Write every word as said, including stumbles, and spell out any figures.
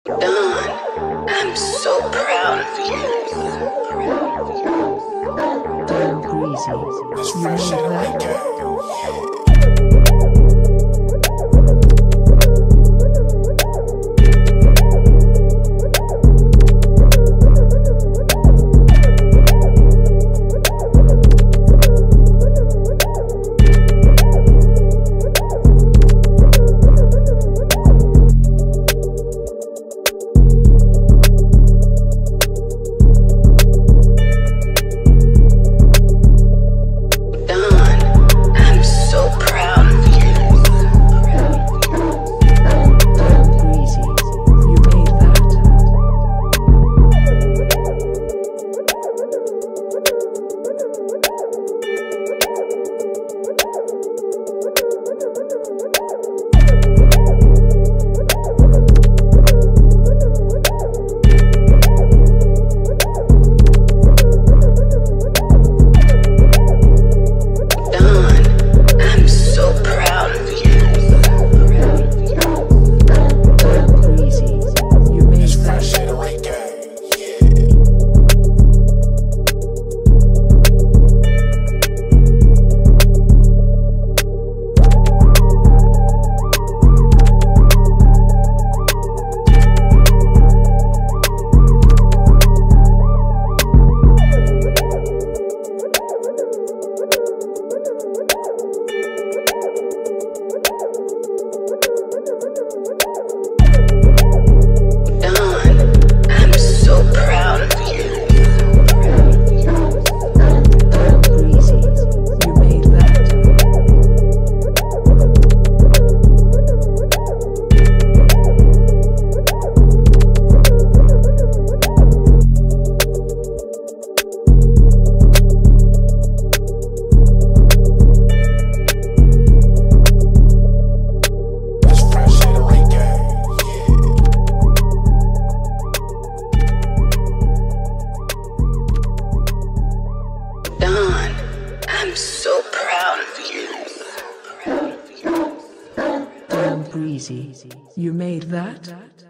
Dawn, I'm so proud of you. Damn greasy. This You fresh shit know I that? get. Dawn, I'm so proud of you. Damn greasy. You made that?